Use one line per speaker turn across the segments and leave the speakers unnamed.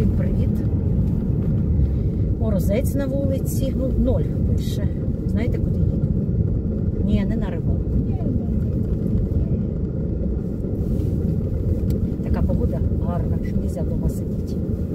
Всім привіт. Морозець на вулиці. Ну, 0 пише. Знаєте, куди їду? Ні, не на рибалку. Така погода гарна, що не можна вдома сидіти.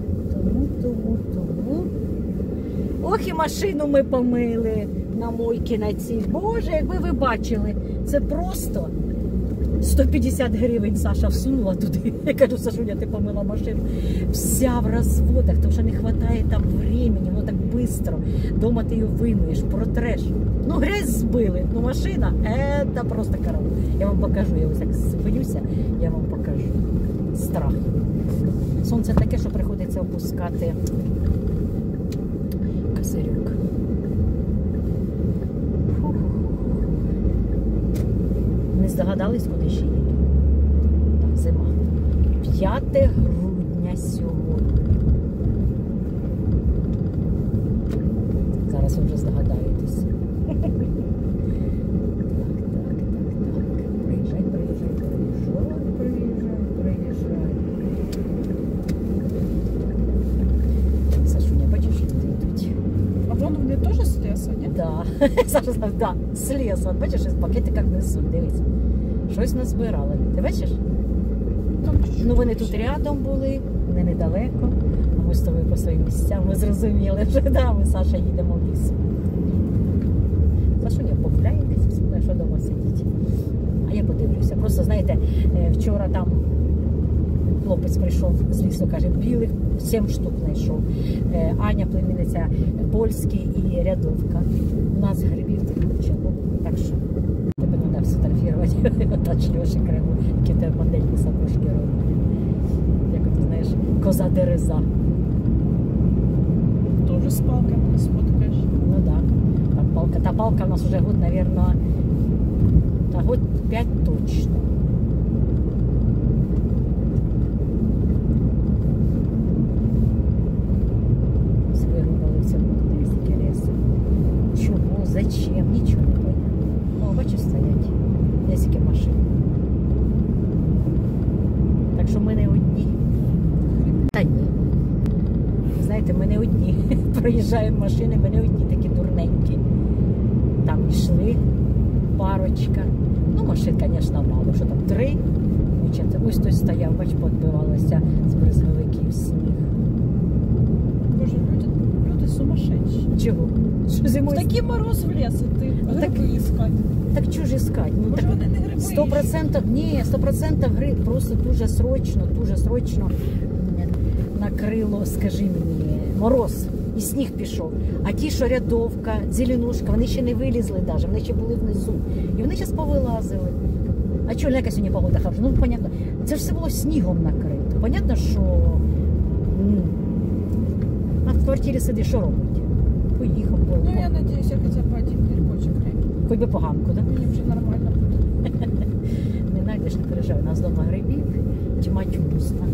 Тому. Ох, і машину ми помили на мойки на цій. Боже, якби ви бачили, це просто 150 гривень Саша всунула туди. Я кажу, Сашуня, ти помила машину. Вся в розводах, тому що не вистачає там времени, воно так швидко. Дома ти її вимиєш, протреш. Ну, грязь збили, ну машина, це просто караул. Я вам покажу, я ось так зупинюся, я вам покажу. Страх. Сонце таке, що приходиться опускати козирьок. Не здогадались, куди ще їду? Там зима. 5 грудня сьогодні. Зараз ви вже здогадаєтесь. Так. Приїжджай. Сашуня, бачиш, що туди йдуть?
А вон вони теж з лісу, ні?
Да. Саша сказав, да, з лісу. От бачиш, в пакетиках несуть, дивись. Щось назбирали. Ти бачиш? Ну вони тут рядом були, вони недалеко. А ми з тобою по своїм місцям, ми зрозуміли вже, да, ми, Саша, їдемо в ліс. Сашуня погуляєтесь, що вдома сидіть. А я подивлюся. Просто, знаєте, вчора там хлопець прийшов з лісу, каже, білих 7 штук знайшов. Аня, племінниця, польський і рядовка. У нас грибів чого. Так що тебе треба сфотографувати. Отач Льоші Криву, які тебе модельні сапожки роблять. Як ти знаєш, коза дереза.
Тоже з палками сфоткаєш.
Ну так. Там палка. Та палка у нас вже год, мабуть, та год 5 точно. Чого? Зачем? Нічого не понятно. О, бачиш, стоять. Десяки машин. Так що ми не одні. Та ні. Знаєте, ми не одні. Проїжджаємо машини, ми не одні такі дурненькі. Там йшли парочка. Ну, машин, звісно, мало. Що там, 3? Ось той стояв, бач, подбивалося з брезговиків сніг.
Боже, люди сумасшедші.
Чого? Що зимою?
Такий мороз в ліс, ти гриби іскати.
Так чого ж іскати? Ну,
може,
так,
вони не гриби
100%, ні, 100% гриб. Просто дуже срочно накрило, скажи мені, мороз. І сніг пішов. А ті, що рядовка, зеленушка, вони ще не вилізли навіть, вони ще були внизу. І вони зараз повилазили. А чого, яка сьогодні погода хороша? Ну, понятно, це ж все було снігом накрито. Понятно, що а в квартирі сиди, що робить? Поїхав.
Ну, я надіюся, хоча б один грибочок.
Хоч би поганку, так? Да?
Мені вже нормально буде.
Не знайдеш, не переживай. У нас вдома грибів, тьма тюсна.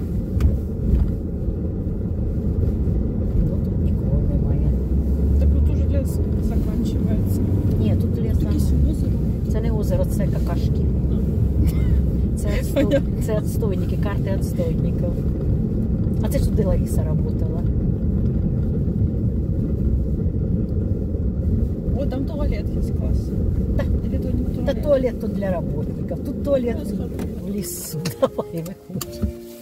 Ну, тут нікого немає.
Так тут уже ліс закінчується.
Ні, тут ліс.
Якесь озеро.
Це не озеро, це какашки. Це отстойники, карти отстойників. А це ж тут Лариса працювала.
О, там туалет есть, класс.
Да.
Или то не туалет?
Та туалет тут для работников. Тут туалет в лісу. Давай, виходь.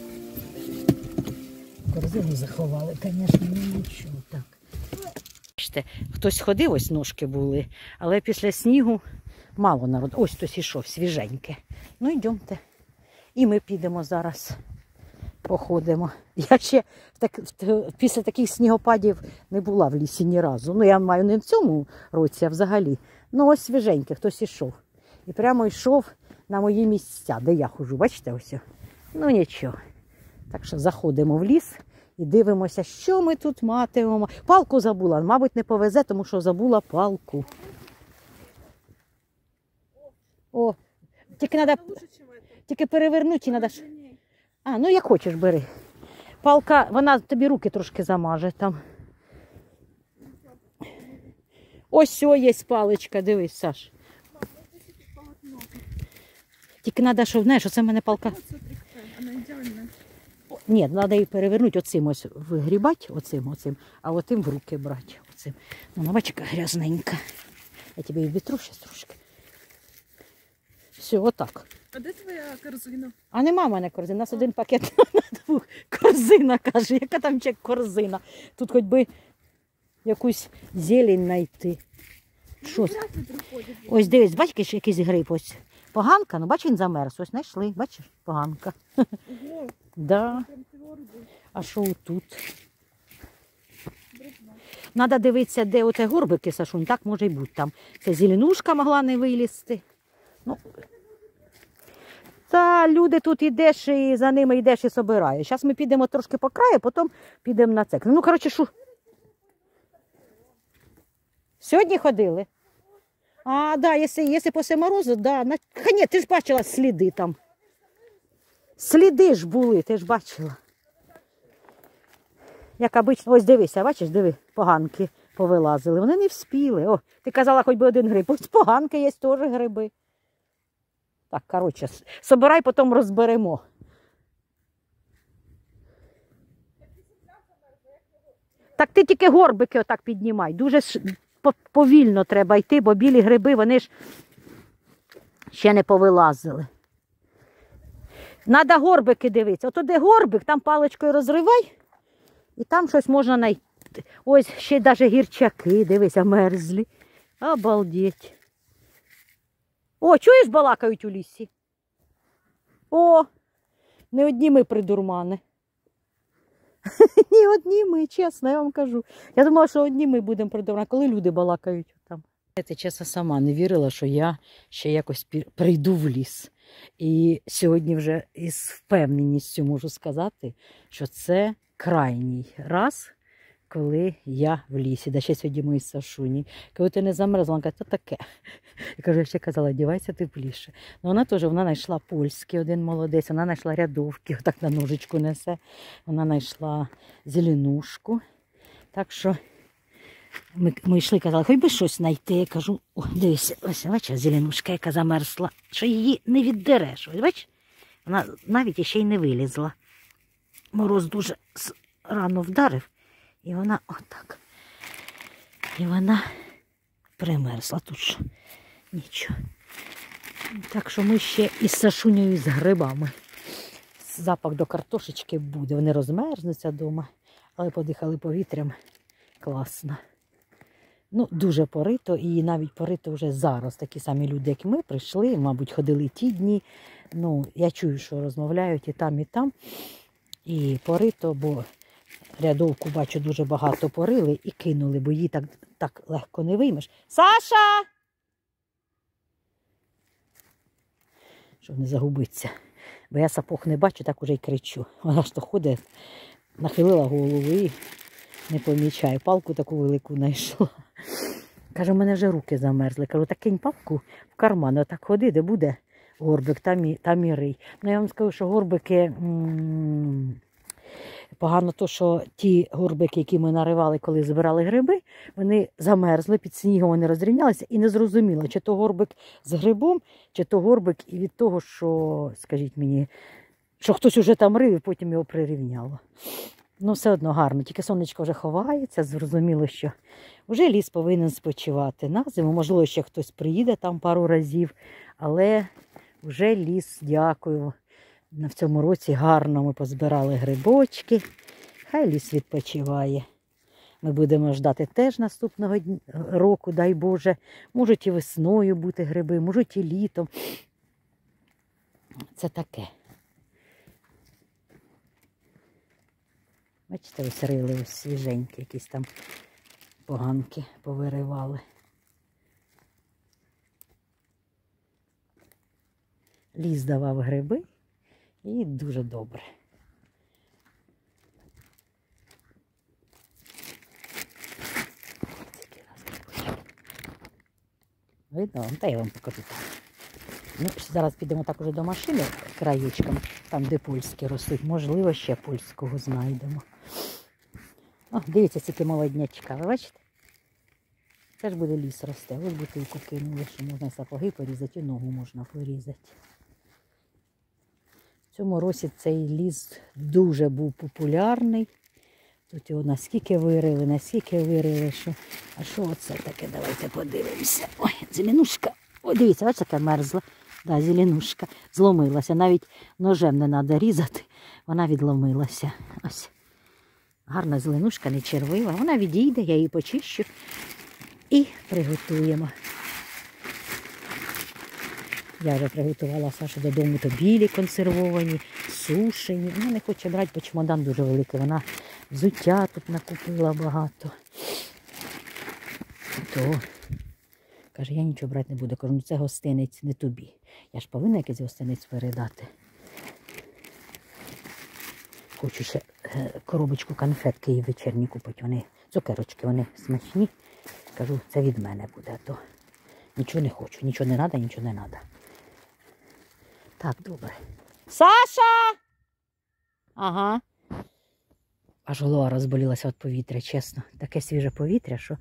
Корзину заховали, звісно, ну нічого. Так. Бачите, хтось ходив, ось ножки були, але після снігу мало народу. Ось хтось ішов, свіженьке. Ну, йдемте. І ми підемо зараз. Походимо. Я ще після таких снігопадів не була в лісі ні разу. Ну, я маю не в цьому році, а взагалі. Ну, ось свіженьке, хтось ішов. І прямо йшов на мої місця, де я ходжу. Бачите ось? Ну, нічого. Так що заходимо в ліс і дивимося, що ми тут матимемо. Палку забула. Мабуть, не повезе, тому що забула палку. О, тільки перевернути і треба... А, ну як хочеш, бери. Палка, вона тобі руки трошки замаже там. Ось є паличка, дивись, Саш. Тільки треба, щоб, знаєш, оце в мене палка. Ні, треба її перевернути, оцим ось вигрібати, оцим, а отим в руки брати. Оцим. Ну, бачка грязненька. Я тебе її вітру ще трошки. Все, отак.
А де твоя корзина?
А нема в мене корзини, у нас один пакет на двох. Корзина, каже, яка там ще корзина. Тут хоч би якусь зелень знайти. Що? Ось дивись, бачиш, якийсь гриб ось. Поганка, ну бач, він замерз, ось знайшли, бачиш, поганка.
Ого,
Да.
прям твердий.
А що тут?
Дрібна.
Треба дивитися, де оце горбики, Сашунь, так може й бути там. Це зеленушка могла не вилізти. Ну. Та люди тут йдеш і за ними йдеш і собираєш. Зараз ми підемо трошки по краю, потім підемо на це. Ну, коротше, що? Сьогодні ходили? А, да, якщо після морозу, да. Ні, ти ж бачила сліди там. Сліди ж були, ти ж бачила. Як обично, ось дивися, бачиш, диви, поганки повилазили. Вони не вспіли. О, ти казала, хоч би один гриб. Ось поганки є теж гриби. Так, коротше, собирай, потім розберемо. Так ти тільки горбики отак піднімай. Дуже повільно треба йти, бо білі гриби, вони ж ще не повилазили. Треба горбики дивитися. Ото де горбик, там паличкою розривай, і там щось можна знайти. Ось ще навіть гірчаки, дивися, мерзлі. Обалдеть. О, чуєш, балакають у лісі? О, не одні ми придурмани. Ні одні ми, чесно, я вам кажу. Я думала, що одні ми будемо придурмани, коли люди балакають там. Я чесно сама не вірила, що я ще якось прийду в ліс. І сьогодні вже із впевненістю можу сказати, що це крайній раз, коли я в лісі, да ще сьогодні мої Сашуні. Коли ти не замерзла, вона каже, то таке. Я кажу, я ще казала, одягайся тепліше. Ну вона теж, вона знайшла польський, один молодець, вона знайшла рядовки, отак на ножичку несе. Вона знайшла зеленушку. Так що ми йшли, казали, хоч би щось знайти. Я кажу, о, дивися, ось, бачиш, зеленушка, яка замерзла, що її не віддереш. Ось, бачиш, вона навіть ще й не вилізла. Мороз дуже рано вдарив. І вона отак. І вона примерзла тут ж. Нічого. Так що ми ще із Сашунею, з грибами. Запах до картошечки буде. Вони розмерзнуться вдома, але подихали повітрям. Класно. Ну, дуже порито, і навіть порито вже зараз. Такі самі люди, як ми, прийшли, мабуть, ходили ті дні. Ну, я чую, що розмовляють і там, і там. І порито, бо рядовку, бачу, дуже багато порили і кинули, бо її так легко не виймеш. Саша! Щоб не загубитися. Бо я сапог не бачу, так уже й кричу. Вона ж то ходить, нахилила голову і не помічає. Палку таку велику знайшла. Каже, у мене вже руки замерзли. Кажу, так кинь палку в карман, отак ходи, де буде горбик, там і рий. Ну, я вам скажу, що горбики... Погано то, що ті горбики, які ми наривали, коли збирали гриби, вони замерзли, під снігом вони розрівнялися і не зрозуміло, чи то горбик з грибом, чи то горбик і від того, що, скажіть мені, що хтось уже там рив і потім його прирівняло. Ну, все одно гарно, тільки сонечко вже ховається, зрозуміло, що вже ліс повинен спочивати на зиму. Можливо, ще хтось приїде там пару разів, але вже ліс, дякую. В цьому році гарно ми позбирали грибочки. Хай ліс відпочиває. Ми будемо ждати теж наступного року, дай Боже. Можуть і весною бути гриби, можуть і літом. Це таке. Бачите, ось рили ось свіженькі, якісь там поганки повиривали. Ліс давав гриби. І дуже добре. Видно? Та я вам покажу. Ну, зараз підемо так уже до машини краєчком, там де польські ростуть. Можливо, ще польського знайдемо. О, дивіться, скільки молоднячка, ви бачите? Це ж буде ліс росте. Ось бутилку кинули, що можна сапоги порізати і ногу можна порізати. В цьому році цей ліс дуже був популярний. Тут його наскільки вирили, що... А що оце таке? Давайте подивимося. Ой, зеленушка. Ой, дивіться, бачите, яка мерзла. Да, зеленушка. Зломилася. Навіть ножем не треба різати. Вона відломилася. Ось. Гарна зеленушка, не червива. Вона відійде, я її почищу. І приготуємо. Я вже приготувала Сашу додому, то білі консервовані, сушені. Вона не хоче брати, бо чемодан дуже великий. Вона взуття тут накупила багато. То каже, я нічого брати не буду. Кажу, ну це гостинець не тобі. Я ж повинна якийсь гостинець передати. Хочу ще коробочку конфетки і вечірні купити. Вони, цукерочки, вони смачні. Кажу, це від мене буде, а то нічого не хочу, нічого не треба, нічого не треба. Так, добре. Саша! Ага. Аж голова розболілася від повітря, чесно. Таке свіже повітря, що...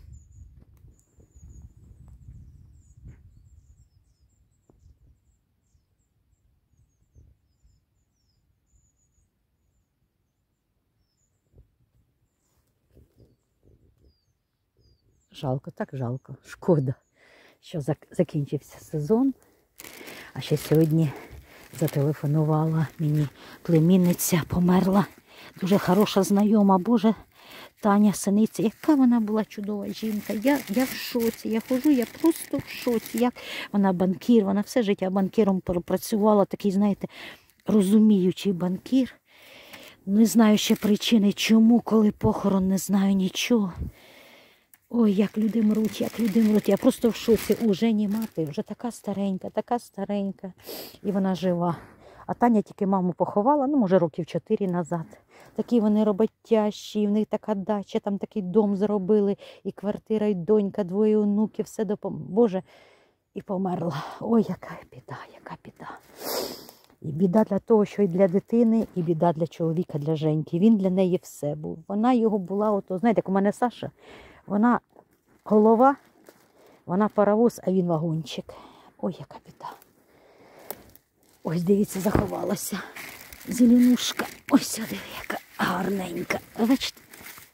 Жалко, так жалко. Шкода, що закінчився сезон. А ще сьогодні зателефонувала мені племінниця, померла. Дуже хороша знайома, Боже, Таня Синиця. Яка вона була чудова жінка. Я в шоці, я ходжу, я просто в шоці. Як вона банкір, вона все життя банкіром працювала. Такий, знаєте, розуміючий банкір. Не знаю ще причини, чому, коли похорон, не знаю нічого. Ой, як люди мруть, як люди мруть. Я просто в шоці. Уже не мати, вже така старенька. І вона жива. А Таня тільки маму поховала, ну, може, років 4 назад. Такі вони роботящі, в них така дача, там такий дом зробили, і квартира, і донька, 2 онуків, все Боже, і померла. Ой, яка біда. І біда для того, що і для дитини, і біда для чоловіка, для Женьки. Він для неї все був. Вона його була, ото, знаєте, як у мене Саша, вона голова, вона паровоз, а він вагончик. Ой, яка біда. Ось, дивіться, заховалася зеленушка. Ось сюди, яка гарненька. Бачите?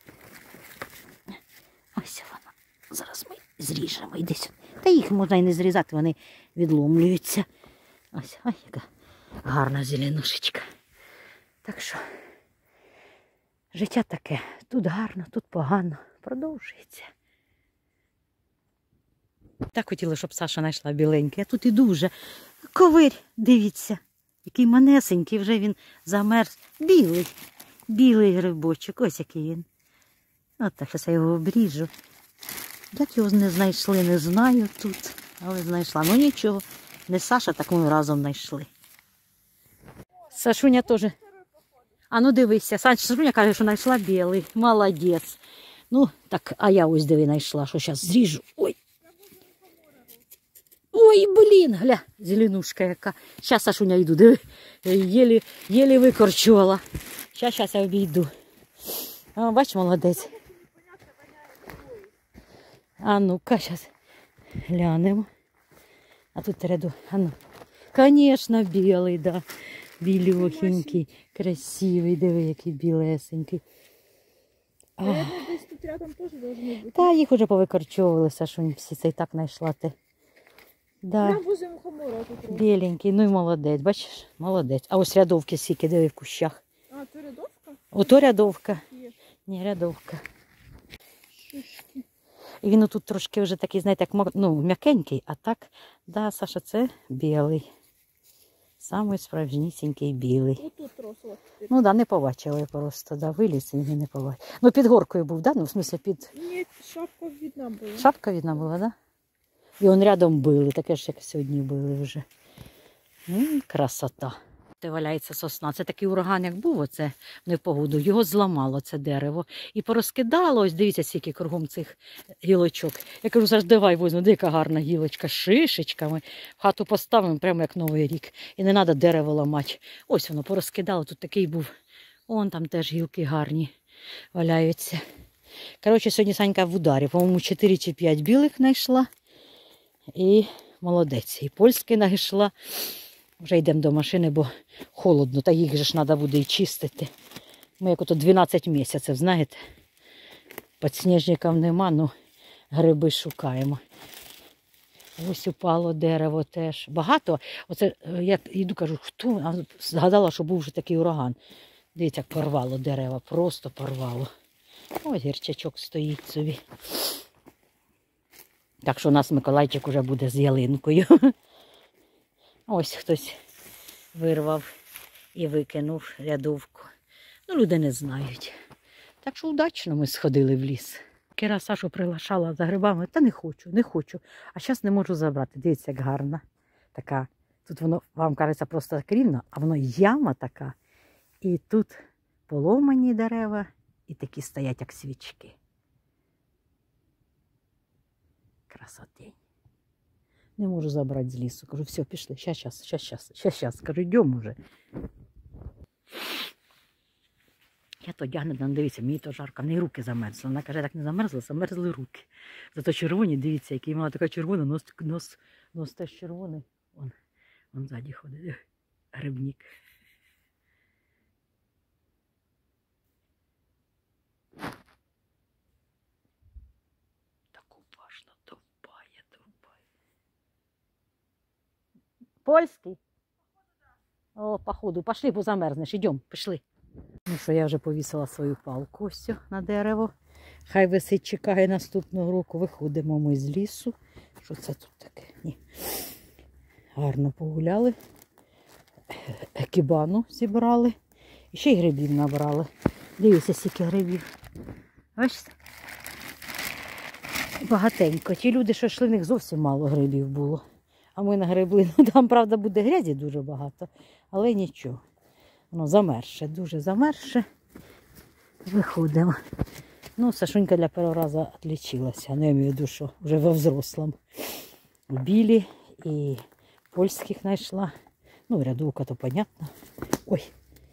Ось вона. Зараз ми зріжемо. Іди сюди. Та їх можна і не зрізати, вони відломлюються. Ось, ой, яка гарна зеленушечка. Так що, життя таке. Тут гарно, тут погано. Продовжується. Так хотіла, щоб Саша знайшла біленький. А тут і дуже. Ковирь, дивіться. Який манесенький, вже він замерз. Білий грибочок. Ось який він. От так, зараз я його обріжу. Як його не знайшли, не знаю тут. Але знайшла. Ну нічого. Не Саша, так ми разом знайшли. Сашуня теж. А ну дивися. Сашуня каже, що знайшла білий. Молодець. Ну, так, а я ось диви знайшла, що зараз зріжу. Ой. Ой, блін, гля, зеленушка яка. Зараз, Сашуня, йду, диви. Єлі викорчувала. Зараз я обійду. А, бач, молодець. А ну-ка, зараз глянемо. А тут ряду, а ну. Звісно, білий, да. Білюхенький, красивий, диви, який білесенький.
Десь тут рядом теж должны бути.
Та їх уже повикорчовували, Сашунь, всі це і так знайшла ти. Да.
Прямо возле мухомора тут.
Біленький, ну і молодець, бачиш, молодець. А ось рядовки скільки, диви в кущах.
А, то рядовка?
Ото рядовка.
Є.
Ні, рядовка.
Шишки.
І він тут трошки вже такий, знаєте, як м'якенький, а так, да, Саша, це білий. Самий справжнісінький білий.
Отут росло.
Ну, да, не побачила я просто, да, виліз і не побачила. Ну, під горкою був, да? Ну, в смысле, під...
Ні, шапка видна була.
Шапка видна була, да? І он рядом били, таке ж, як сьогодні били вже. Красота. Це валяється сосна. Це такий ураган, як був оце в непогоду. Його зламало, це дерево. І порозкидало, ось дивіться, скільки кругом цих гілочок. Я кажу, Саш, давай возьму, яка гарна гілочка, з шишечками. В хату поставимо, прямо як Новий рік. І не треба дерево ламати. Ось воно порозкидало, тут такий був. Вон там теж гілки гарні валяються. Коротше, сьогодні Санька в ударі. По-моєму, 4 чи 5 білих знайшла. І молодець. І польський знайшла. Вже йдемо до машини, бо холодно, та їх же ж треба буде і чистити. Ми як ото 12 місяців, знаєте. Підсніжників нема, ну гриби шукаємо. Ось упало дерево теж. Багато. Оце я йду, кажу, хто? А згадала, що був вже такий ураган. Дивіться, як порвало дерева, просто порвало. Ось гірчачок стоїть собі. Так що у нас Миколайчик вже буде з ялинкою. Ось хтось вирвав і викинув рядовку. Ну, люди не знають. Так що удачно ми сходили в ліс. Кіра Сашу приглашала за грибами, та не хочу. А зараз не можу забрати. Дивіться, як гарна. Така. Тут воно, вам кажеться, просто так рівно, а воно яма така. І тут поломані дерева, і такі стоять, як свічки. Красотень. Не можу забрати з лісу. Кажу, все, пішли, щас. Кажу, йдемо вже. Я то одягнена, дивіться, мені то жарко, в неї руки замерзли. Вона каже, так не замерзла, замерзли руки. Зато червоні, дивіться, який вона така червона, нос теж червоний. Вон ззаді ходить, грибник. Так уважно довбає. Польський? О, походу, пошли, бо замерзнеш, ідемо, пішли. Ну що, я вже повісила свою палку ось на дерево. Хай висить, чекає наступного року. Виходимо ми з лісу. Що це тут таке? Ні. Гарно погуляли. Екібану зібрали. І ще й грибів набрали. Дивіться, скільки грибів. Бачите? Багатенько. Ті люди, що йшли, в них зовсім мало грибів було. А ми нагребли. Ну, там, правда, буде грязі дуже багато. Але нічого. Воно замерше, дуже замерше. Виходимо. Ну, Сашунька для першого разу відлічилася. Ну, я маю в виду, що вже во взрослому. Білі і польських знайшла. Ну, рядовка, то понятно. Ой.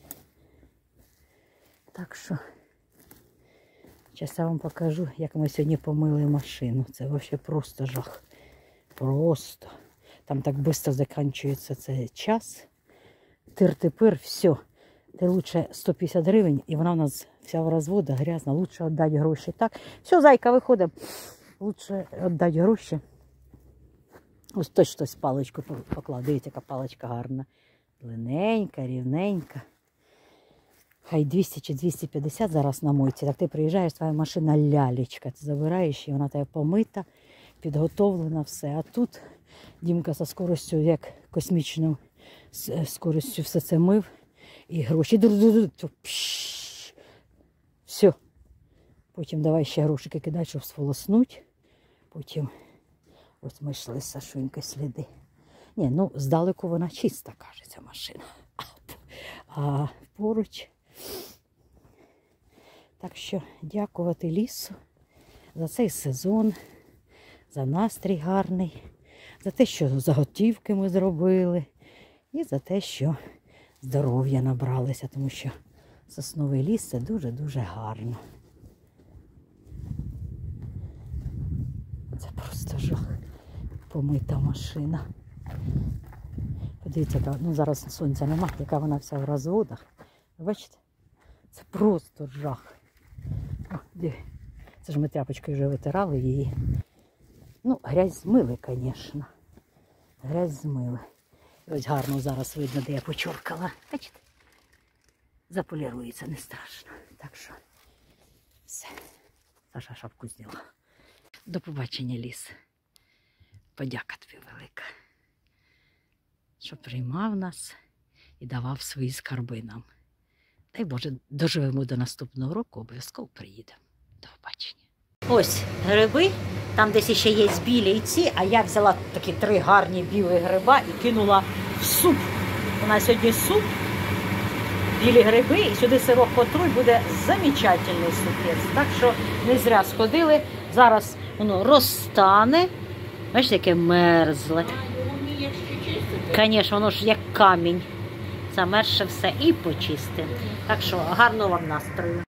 Так що, зараз я вам покажу, як ми сьогодні помили машину. Це взагалі просто жах. Просто. Там так швидко закінчується цей час. Тир-тепер, все. Ти лучше 150 гривень, і вона у нас вся в розводах, грязна. Лучше віддати гроші. Так, все, зайка, виходимо. Лучше віддати гроші. Ось точно паличку поклав. Дивіться, яка паличка гарна. Длинненька, рівненька. Хай 200 чи 250 зараз на мойці. Так ти приїжджаєш, твоя машина лялечка. Ти забираєш, і вона тебе помита, підготовлена, все. А тут Дімка зі скоростю, як космічною скоростю все це мив. І гроші. Все. Потім давай ще грошики кидати, щоб сполоснуть. Потім ось ми йшли з Сашунькою сліди. Ні, ну здалеку вона чиста, кажеться, машина. А поруч. Так що дякувати лісу за цей сезон, за настрій гарний, за те, що заготівки ми зробили і за те, що здоров'я набралися, тому що сосновий ліс – це дуже-дуже гарно. Це просто жах. Помита машина. Подивіться, ну зараз сонця нема, яка вона вся в розводах. Бачите? Це просто жах. О, це ж ми тряпочкою вже витирали її. Ну, грязь змили, звісно. Грязь змили. І ось гарно зараз видно, де я почоркала. Бачите? Заполірується, не страшно. Так що все. Саша шапку зняла. До побачення, ліс. Подяка тобі велика, що приймав нас і давав свої скарби нам. Дай Боже, доживемо до наступного року, обов'язково приїдемо. До побачення. Ось гриби, там десь ще є білі і ці, а я взяла такі 3 гарні білі гриба і кинула в суп. У нас сьогодні суп, білі гриби, і сюди сирок потруй, буде замечательний супець. Так що не зря сходили, зараз воно розтане. Бачите, яке мерзле. Звісно, воно ж як камінь. Замерзше все і почистимо. Так що гарного вам настрою.